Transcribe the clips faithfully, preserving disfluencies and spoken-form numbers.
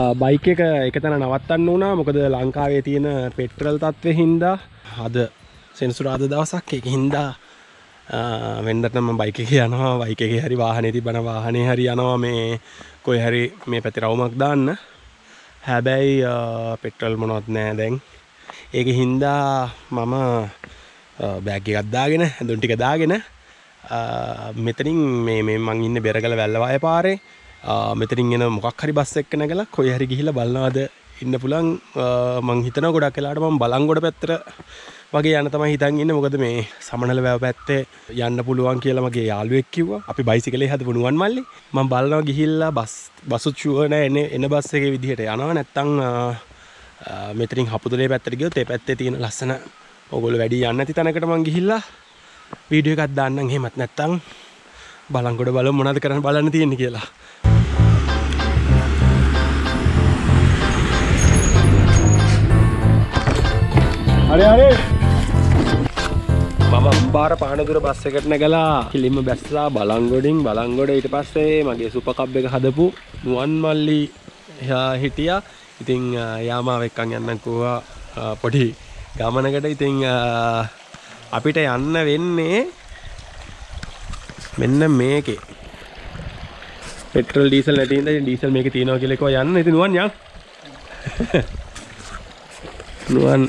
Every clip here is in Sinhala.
බයික් එක එකතැන නවත්තන්න වුණා. මොකද ලංකාවේ තියෙන පෙට්‍රල් තත්ත්වෙ හින්දා අද සෙනසුරාදා දවසක් ඒක හින්දා වෙන්නට නම් බයික් එකේ යනවා. බයික් එකේ හරි වාහනේ තිබ්බන වාහනේ හරි යනවා මේ කොයි හරි මේ පැත්තේ රවුමක් දාන්න. හැබැයි පෙට්‍රල් මොනවත් නැහැ දැන්. ඒක හින්දා මම බෑග් එකක් දාගෙන ඇඳුම් ටික දාගෙන මෙතනින් මේ මේ මං ඉන්නේ බෙරගල වැල්ලවාය පාරේ. මෙතනින් එන මොකක් හරි බස් එක්ක නැගලා කොයි හරි ගිහිල්ලා බලනවාද ඉන්න පුළුවන්. මං හිතනවා ගොඩක් වෙලාවට මම බලංගොඩ පැත්තට වගේ යන්න තමයි හිතන් ඉන්නේ. මොකද මේ සමනල වැව පැත්තේ යන්න පුළුවන් කියලා මගේ යාළුවෙක් කිව්වා. අපි බයිසිකලේ හදපු නුවන් මල්ලි. මම බලනවා ගිහිල්ලා බස් බසුත් ෂුවර් නැහැ එන එන බස් එකේ විදිහට යනවා. නැත්තම් මෙතනින් හපුදුලේ පැත්තට ගියොත් ඒ පැත්තේ තියෙන ලස්සන ඕගොල්ලෝ වැඩි යන්නේ නැති තැනකට මං ගිහිල්ලා වීඩියෝ එකක් දාන්නම්. එහෙමත් නැත්තම් බලංගොඩ බලමු මොනවද කරන්න බලන්න තියෙන්නේ කියලා. හරි හරි මම අම්බාර පානදුර බස් එකට නැගලා කිලිම බැස්ලා බලංගොඩින් බලංගොඩ ඊට පස්සේ මගේ සුපර් කප් එක හදපු නුවන් මල්ලි හිටියා. ඉතින් යා මාව එක්කන් යන්නම් කිව්වා පොඩි ගමනකට. ඉතින් අපිට යන්න වෙන්නේ මෙන්න මේකේ. පෙට්‍රල් ඩීසල් නැති හින්දා ඉතින් ඩීසල් මේකේ තියනවා කියලා කිව්වා යන්න. ඉතින් නුවන් යන් නුවන්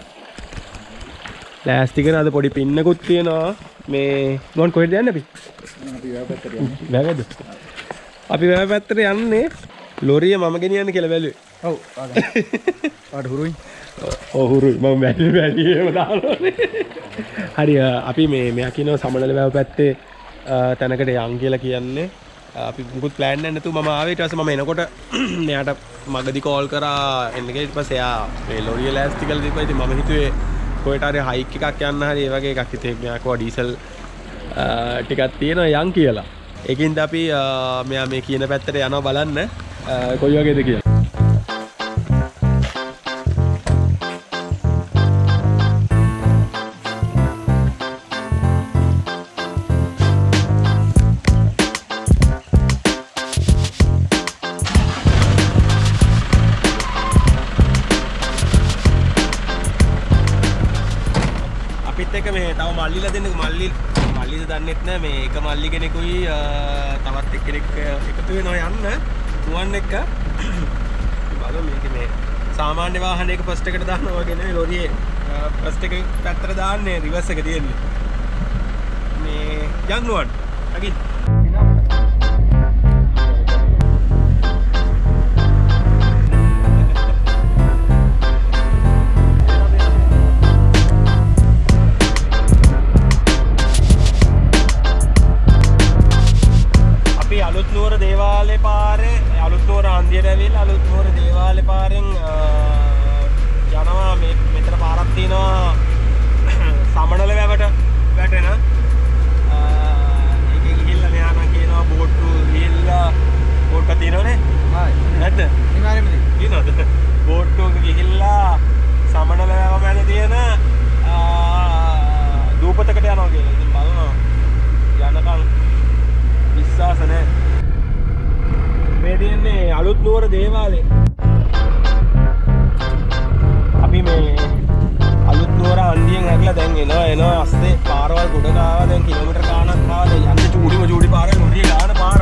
ලෑස්ති කරන අද පොඩි පින්නකුත් තියෙනවා. මේ නුවන් කොහෙද යන්නේ අපි? අපි වැව පැත්තට යන්නේ. වැවද? අපි වැව පැත්තට යන්නේ. ලොරිය මම ගෙනියන්න කියලා බැලුවේ. ඔව්. ආඩ හුරුයි. ඔව් හුරුයි. මම වැඩි වැඩිම දානෝනේ. හරි අපි මේ මෙයා කියනවා සමනල වැව පැත්තේ තැනකට යන් කියලා කියන්නේ. අපි මුකුත් ප්ලෑන් නැහැ නැතුව මම ආවේ. ඊට පස්සේ මම එනකොට මෙයාට මගදී කෝල් කරා එන්න කියලා. ඊට පස්සේ එයා මේ ලොරිය ලෑස්ති කරලා තිබ්බා. ඉතින් මම හිතුවේ කොහෙට හරි හයික් එකක් යන්න හරි ඒ වගේ එකක්. ඉතින් මෙයා කෝ ඩීසල් ටිකක් තියෙනවා යන් කියලා. ඒකින්ද අපි මෙයා මේ කියන පැත්තට යනවා බලන්න කොයි වගේද කියලා. මේ තව මල්ලිලා දෙන්නක මල්ලි මල්ලිද දන්නෙත් නෑ. මේ එක මල්ලි කෙනෙකුයි තවත් එක්කෙනෙක් එකතු වෙනවා යන්න නුවන් එක්ක. බලමු මේකේ මේ සාමාන්‍ය වාහනයක ෆස්ට් එකට දානවා වගේ නෙවෙයි ලොරියේ ෆස්ට් එක පැත්තට දාන්නේ රිවර්ස් එක තියෙන්නේ. මේ යන් නුවන් අගින් අලුත් නුවර දේවාලේ පාරේ අලුත් නුවර හන්දියට ඇවිල්ලා අලුත් නුවර දේවාලේ පාරෙන් යනවා. මේ මෙතන පාරක් තියෙනවා සමනල වැවට වැටෙන. ඒකේ ගිහිල්ලා මෙහා නම් කියනවා බෝට්ටු ගිහිල්ලා බෝට්ටු තියෙනවනේ. හායි නැද්ද? නිකාරෙමද? තියෙනවද? බෝට්ටුවක ගිහිල්ලා සමනල වැව මැද තියෙන දූපතකට යනවා කියලා. ඉතින් බලනවා යනකම් විශ්වාස නැහැ. මේ තියෙන්නේ අලුත් නුවර දේවාලේ. අපි මේ අලුත් නුවර හන්දියෙන් හැරිලා දැන් එනවා එනවා අස්සේ පාරවල් ගොඩ ගාවා. දැන් කිලෝමීටර් ගාණක් ආවා. දැන් යන්නේ චූඩිම චූඩි පාරේ ලොරිය ගාන පාර.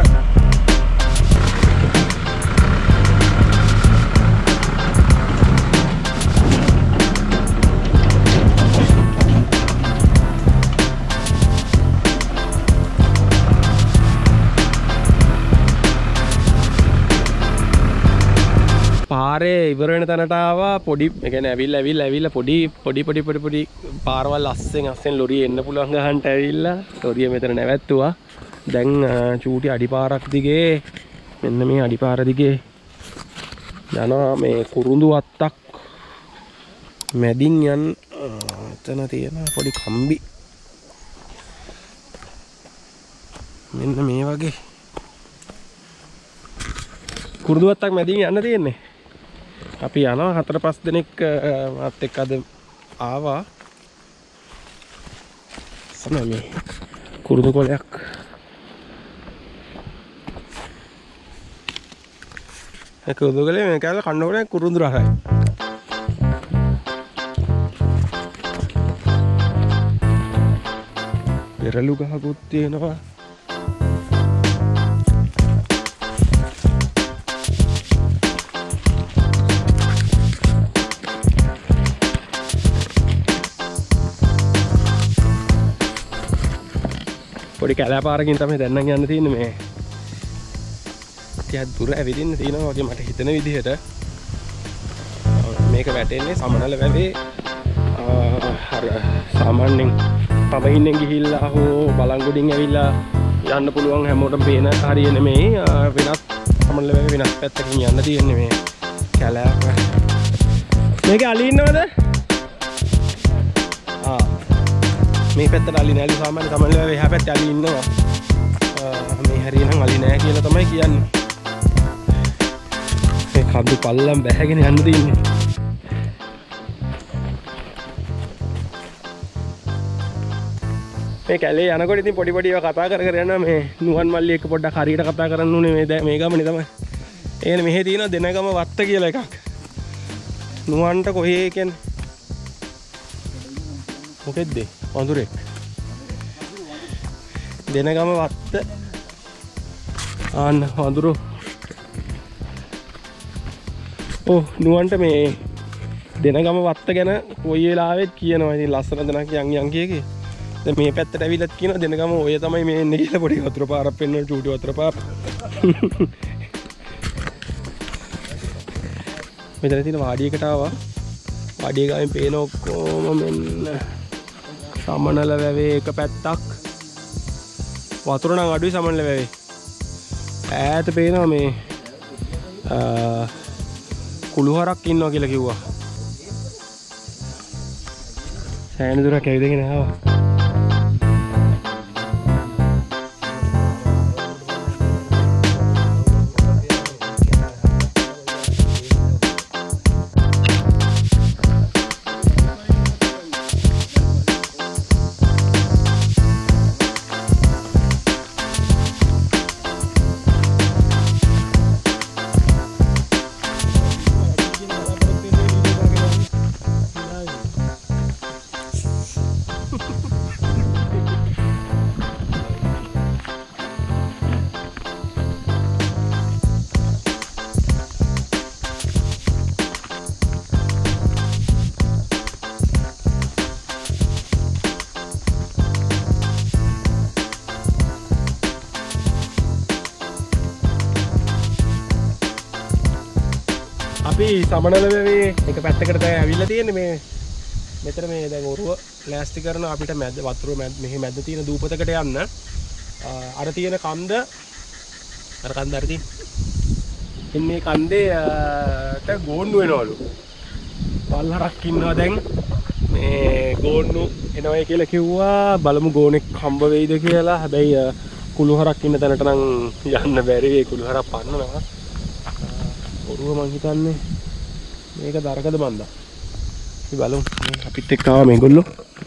පාරේ ඉවර වෙන තැනට ආවා. පොඩි ඒ කියන්නේ ඇවිල්ලා ඇවිල්ලා ඇවිල්ලා පොඩි පොඩි පොඩි පොඩි පොඩි පාරවල් අස්සෙන් අස්සෙන් ලොරිය එන්න පුළුවන් ගහන්නට ඇවිල්ලා ලොරිය මෙතන නැවැත්තුවා. දැන් චූටි අඩිපාරක් දිගේ මෙන්න මේ අඩිපාර දිගේ යනවා. මේ කුරුඳු අත්තක් මැදින් යන එතන තියෙන පොඩි කම්බි මෙන්න මේ වගේ කුරුඳු අත්තක් මැදින් යන්න තියෙන්නේ. අපි යනවා හතර පහ දෙනෙක් මාත් එක්ක අද ආවා. සම මේ කුරුඳු කොලයක් ඒක උදුගලේ මේ කැල කන්නකොට කුරුඳුර හරයි. පෙරළු ගහකුත් තියෙනවා. පොඩි කැලෑ පාරකින් තමයි දැන් නම් යන්න තියෙන්නේ මේ. ටිකක් දුර ඇවිදින්න තියෙනවා වගේ මට හිතෙන විදිහට. මේක වැටෙන්නේ සමනල වැවේ අර සාමාන්‍යයෙන් පබයින්ෙන් ගිහිල්ලා හෝ බලංගොඩින් ඇවිල්ලා යන්න පුළුවන් හැමෝටම පේන හරිය නෙමෙයි. වෙනත් සමනල වැවේ වෙනස් පැත්තකින් යන්න තියෙන්නේ මේ කැලෑක. මේකේ අලි ඉන්නවද? ආ මේ පැත්තට අලි නෑලු සාමාන්‍ය සමනල වැවේ එහා පැත්තේ අලි ඉන්නවා. මේ හරියනම් අලි නෑ කියලා තමයි කියන්නේ. කඳු පල්ලම් බැහැගෙන යන්න තියෙන්නේ. මේ කැලේ යනකොට ඉතින් පොඩි පොඩි ඒවා කතා කර කර යනවා. මේ නුවන් මල්ලි එක්ක පොඩ්ඩක් හරියට කතා කරන්න උනේ මේ මේ ගමනේ තමයි. ඒකනේ මෙහෙ තියෙනවා දෙනගම වත්ත කියලා එකක්. නුවන්ට කොහේ කියන්නේ මොකෙද්ද? වඳුරෙක්. දෙනගම වත්ත ආන්න වඳුරු. ඔව් නුවන්ට මේ දෙනගම වත්ත ගැන කොයි වෙලාවෙත් කියනවා. ඉතින් ලස්සන දෙනක් යන් යන් කියකේ. දැන් මේ පැත්තට ඇවිල්ලත් කියනවා දෙනගම ඔය තමයි මේ එන්නේ කියලා පොඩි වතුර පාරක් පෙන්වන චූටි වතුර පාර. මෙතන තියෙන වාඩියකට ආවා. වාඩිය ගාමින් පේන ඔක්කොම මෙන්න සමනල වැවේ එක පැත්තක්. වතුර නම් අඩුයි සමනල වැවේ. ඈත පේනවා මේ කුළුහරක් ඉන්නවා කියලා කිව්වා. සෑහෙන දුරක් ඇවිදගෙන ආවා. අපි සමනල වැවේ එක පැත්තකට තමයි ඇවිල්ලා තියෙන්නේ. මේ මෙතන මේ දැන් ඔරුව ලෑස්ති කරන අපිට මැද වතුර මැද මෙහි මැද තියෙන දූපතකට යන්න. අර තියෙන කන්ද අර කන්ද අර තියෙන ඉන්නේ කන්දේට ගෝන්නු වෙනවලු. පල්හරක් ඉන්නවා දැන්. මේ ගෝන්නු එනවයි කියලා කිව්වා. බලමු ගෝනෙක් හම්බ වෙයිද කියලා. හැබැයි කුළුහරක් ඉන්න තැනට නම් යන්න බැරි. ඒ කුළුහරක් පන්නනවා. ඔරුව මං හිතන්නේ මේක දරකද බන්දා. අපි බලමු. අපිත් එක්ක ආවා මේගොල්ලෝ.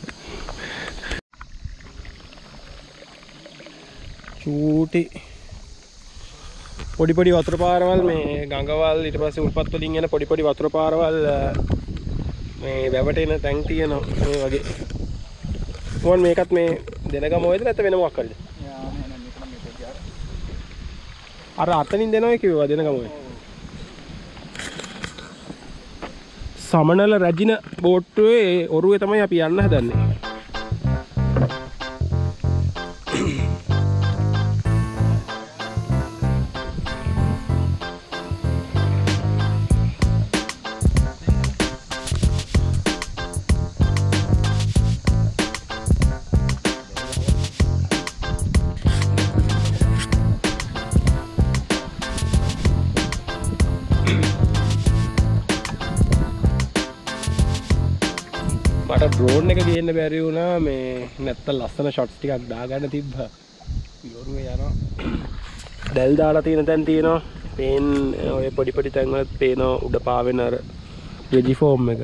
චූටි පොඩි පොඩි වතුර පාරවල් මේ ගඟවල් ඊට පස්සේ උල්පත් වලින් එන පොඩි පොඩි වතුර පාරවල් මේ වැවට එන තැන් තියෙනවා මේ වගේ. මොන් මේකත් මේ දෙනගම ඔයද නැත්නම් වෙන මොකක් හරිද? අර අතනින් දෙනවා කිව්වා දෙනගම ඔය. සමනල රැජින බෝට්ටුවේ ඔරුවේ තමයි අපි යන්න හදන්නේ. මට ඩ්‍රෝන් එක ගේන්න බැරි වුණා. මේ නැත්තම් ලස්සන ෂොට්ස් ටිකක් දාගන්න තිබ්බා. යොරුවේ යනවා. දැල් දාලා තියෙන තැන් තියෙනවා. පේන් ඔය පොඩි පොඩි තැන් වල පේන උඩ පාවෙන අර රෙජි ෆෝම් එක.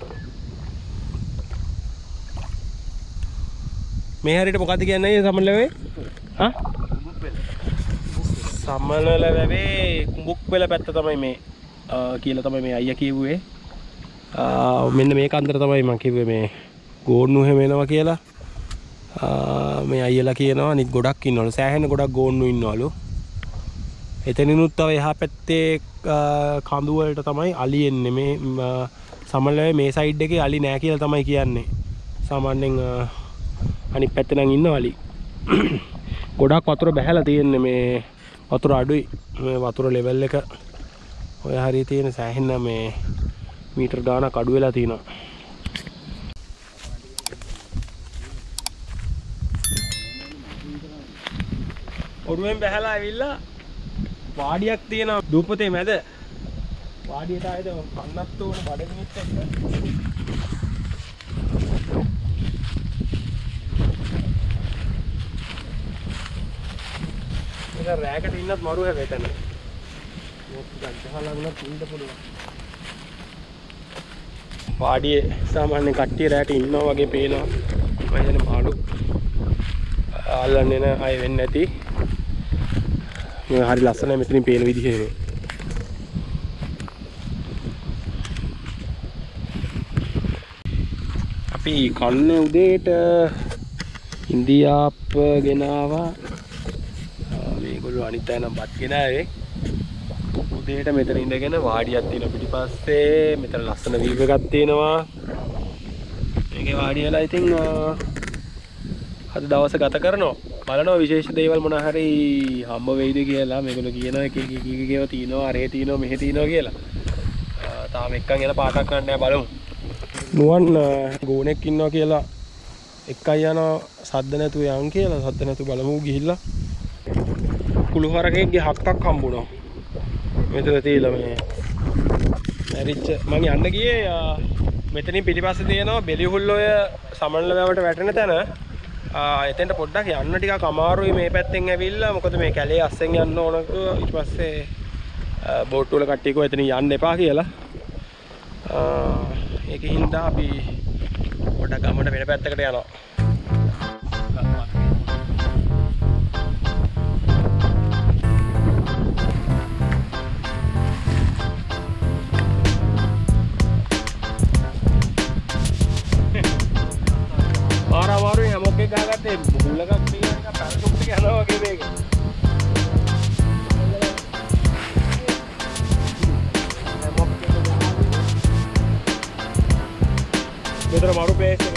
මේ හරියට මොකද්ද කියන්නේ සමනල වැවේ? හා? සමනල වැවේ කුඹුක් වෙල පැත්ත තමයි මේ. කියලා තමයි මේ අයියා කිව්වේ. මෙන්න මේ කන්දර තමයි මම කිව්වේ මේ ගෝන්නු හැම එනවා කියලා. මේ අයියලා කියනවා අනිත් ගොඩක් ඉන්නවලු. සෑහෙන ගොඩක් ගෝන්නු ඉන්නවලු. එතනිනුත් තව එහා පැත්තේ කඳු වලට තමයි අලි එන්නේ. මේ සමහරවිට මේ සයිඩ් එකේ අලි නෑ කියලා තමයි කියන්නේ. සාමාන්‍යයෙන් අනිත් පැත්තේ නම් ඉන්නවා අලි. ගොඩක් වතුර බැහැලා තියෙන්නේ මේ වතුර අඩුයි. මේ වතුර ලෙවල් එක ඔය හරිය තියෙන සෑහෙන මේ මීටර් ගානක් අඩු වෙලා තියෙනවා. ඔරුවෙන් බැහැලා ඇවිල්ලා වාඩියක් තියෙනවා දූපතේ මැද. වාඩියට ආයද කන්නත් ඕන බඩගිනිත් එක්ක. ඒක රැයකට ඉන්නත් මරු හැබැයි එතන. මොකක් ගහලා වුණත් ඉන්න පුළුවන්. වාඩියේ සාමාන්‍ය කට්ටිය රැයට ඉන්නවා වගේ පේනවා. මම හිතන්නේ මාළු අල්ලන්නේ නැ අය වෙන්නේ නැති. මේ හරි ලස්සනයි මෙතනින් පේන විදිහේ මේ. අපි කන්නේ උදේට ඉන්දියාප් ගෙනාවා. මේගොල්ලෝ අනිත් අය නම් බත් ගෙනාවේ. උදේට මෙතන ඉඳගෙන වාඩියක් තියෙනවා පිටිපස්සේ. මෙතන ලස්සන වීව් එකක් තියෙනවා. මේකේ වාඩි වෙලා ඉතින් අද දවස ගත කරනවා. බලනවා විශේෂ දේවල් මොන හරි හම්බ වෙයිද කියලා. මේගොල්ලෝ කියනවා එක එක එක එක ඒවා තියෙනවා, අරේ තියෙනවා, මෙහෙ තියෙනවා කියලා. තාම එක්කන් යන පාටක් ගන්න නැහැ බලමු. නුවන් ගෝනෙක් ඉන්නවා කියලා එක්කයි යනවා සද්ද නැතුව යන් කියලා. සද්ද නැතුව බලමු ගිහිල්ලා. කුළුහරකෙක්ගේ හක්කක් හම්බුණා. මෙතන තියලා මේ මැරිච්ච මං යන්න ගියේ මෙතනින් පිටිපස්සේ තියෙනවා බෙලිහුල් ඔය සමනල වැවට වැටෙන තැන. එතෙන්ට පොඩ්ඩක් යන්න ටිකක් අමාරුයි මේ පැත්තෙන් ඇවිල්ලා. මොකද මේ කැලේ අස්සෙන් යන්න ඕන. ඊට පස්සේ බෝට් වල කට්ටිය කිව්වා එතනින් යන්න එපා කියලා. ඒකෙන් හින්දා අපි පොඩ්ඩක් ගමට වෙන පැත්තකට යනවා. මාරාමාරුයි හැමෝක් එක ගහගත්තේ මුලකක් තියෙන එක පැරෂූට් එක යනවා වගේ මේක. මෙතන මාරු පේස් එක.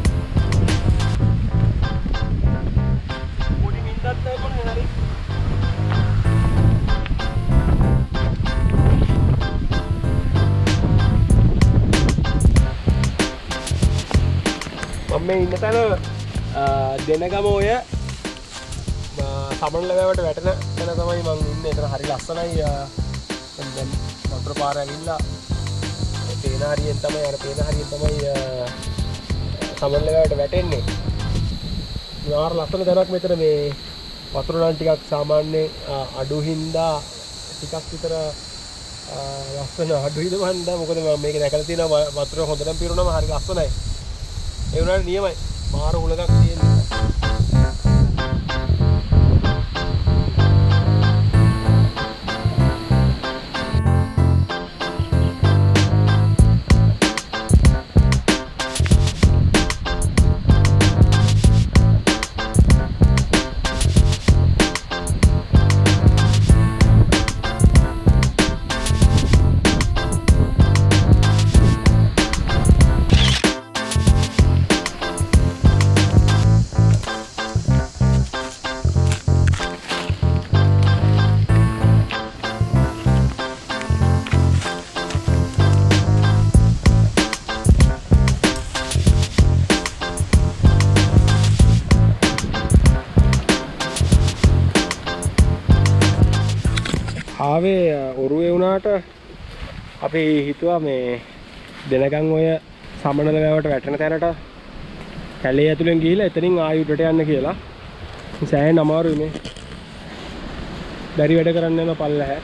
පොඩි මින්දත් නැහැ හරි. මේ ඉන්න තැන දෙනගම ඔය සමනල වැවට වැටෙන තැන තමයි මම ඉන්නේ. එතන හරි ලස්සනයි. දැන් වතුර පාර ඇවිල්ලා පේන හරියෙන් තමයි අර පේන හරියෙන් තමයි සමනල වැවට වැටෙන්නේ. නාර ලස්සන තැනක් මෙතන. මේ වතුර නම් ටිකක් සාමාන්‍ය අඩු හින්දා ටිකක් විතර ලස්සන අඩු හින්දා මොකද මම මේක දැකලා තියෙනවා වතුර හොඳටම පිරුණාම හරි ලස්සනයි. ඒ වුණාට නියමයි මාර උලකක් තියෙනවා. ආවේ ඔරුවේ වුණාට අපි හිතුවා මේ දෙනගම් ඔය සමනල වැවට වැටෙන තැනට කැලේ ඇතුලෙන් ගිහිල්ලා එතනින් ආයෙ උඩට යන්න කියලා. සෑහෙන අමාරුයි මේ. බැරි වැඩ කරන්න යන පල්ලහැ.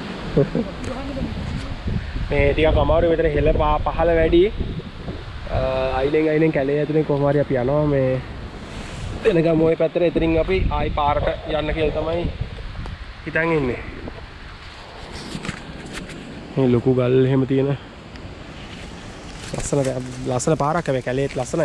මේ ටිකක් අමාරුයි මෙතන හෙල පහල වැඩි. අයිලෙන් අයිලෙන් කැලේ ඇතුලෙන් කොහොම හරි අපි යනවා මේ දෙනගම් ඔය පැත්තට. එතනින් අපි ආයෙ පාරට යන්න කියලා තමයි හිතන් ඉන්නේ. මේ ලොකු ගල් එහෙම තියෙන ලස්සන ලස්සන පාරක් මේ කැලේත් ලස්සනයි.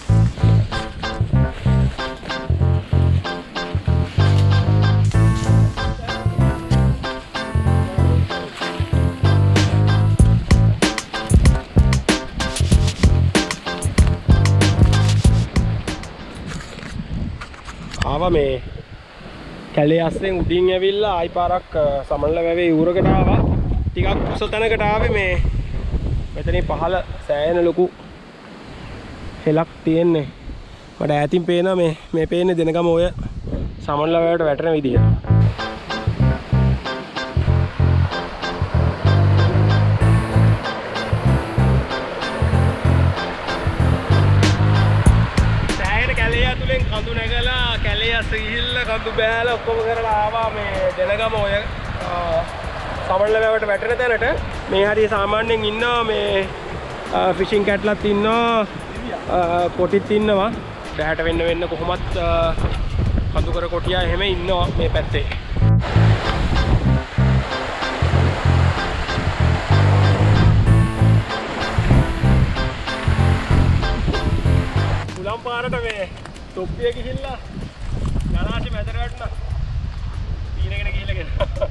ආවා මේ කැලේ අස්සෙන් උඩින් ඇවිල්ලා ආයි පාරක් සමනල වැවේ ඌරකට ආවා. ටිකක් කුස තැනකට ආවේ මේ මෙතනින් පහළ සෑහෙන ලොකු හෙලක් තියෙන්නේ. මට ඈතින් පේනවා මේ මේ පේන්නේ දෙනගම ඔය සමනල වැවට වැටෙන විදිය. සෑහෙන කැලේ ඇතුලෙන් කඳු නැගලා කැලේ අස්ස ගිහිල්ලා කඳු බෑලා ඔක්කොම කරලා ආවා මේ දෙනගම ඔය සමනල වැවට වැටෙන තැනට. මේ හරිය සාමාන්‍යයෙන් ඉන්නවා මේ ෆිෂින් කැට්ලත් ඉන්නවා කොටිත් ඉන්නවා. දැහැට වෙන්න වෙන්න කොහොමත් කඳු කර කොටියා එහෙම ඉන්නවා මේ පැත්තේ. උලම් පාරට මේ තොප්පිය ගිහිල්ලා ගලාසි මැදට වැටුණා. පීනගෙන ගිහිල්ලා ගෙනා.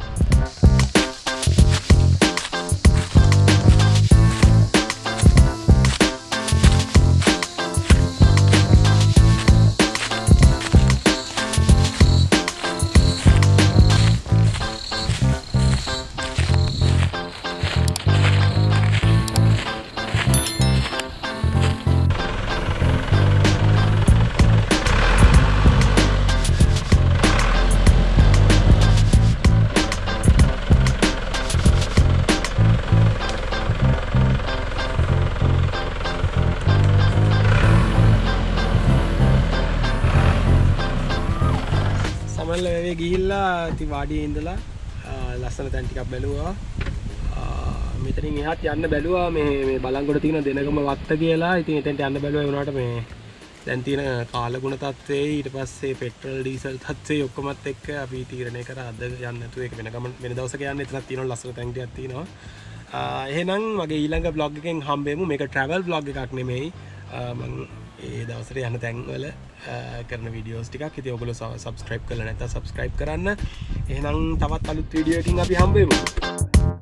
සමනල වැවේ ගිහිල්ලා ඉතින් වාඩියේ ඉඳලා ලස්සන තැන් ටිකක් බැලුවා. මෙතනින් එහාට යන්න බැලුවා මේ මේ බලංගොඩ තියෙන දෙනගම වත්ත කියලා. ඉතින් එතෙන්ට යන්න බැලුවා. ඒ වුණාට මේ දැන් තියෙන කාලගුණ තත්ත්වේ ඊට පස්සේ පෙට්‍රල් ඩීසල් තත්ත්වේ ඔක්කොමත් එක්ක අපි තීරණය කරා අද යන්න නැතුව ඒක වෙන ගමන් වෙන දවසක යන්න. එතනක් තියෙනවා ලස්සන තැන් ටිකක් තියෙනවා. එහෙනම් මගේ ඊළඟ vlog එකෙන් හම්බෙමු. මේක travel vlog එකක් නෙමෙයි. මම ඒ දවසට යන තැන්වල කරන වීඩියෝස් ටිකක්. ඉතින් ඔයගොල්ලෝ subscribe කරලා නැත්නම් subscribe කරන්න. එහෙනම් තවත් අලුත් වීඩියෝ එකකින් අපි හම්බෙමු.